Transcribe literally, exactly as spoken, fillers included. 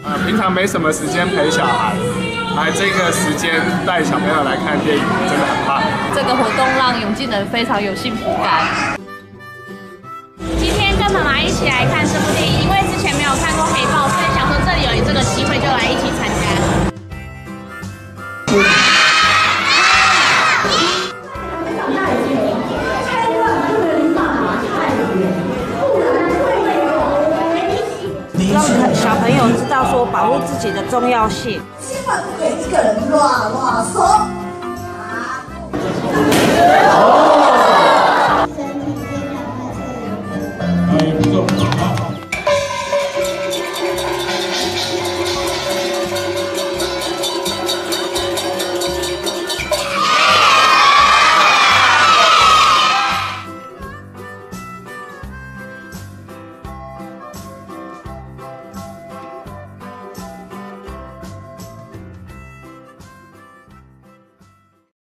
呃，平常没什么时间陪小孩，来这个时间带小朋友来看电影，真的很棒。 这个活动让永靖人非常有幸福感。 今天跟妈妈一起来看这部电影，因为之前没有看过黑豹，所以想说这里有这个机会就来一起参加。 让小朋友知道说保护自己的重要性。 千万不可以一个人乱乱说。啊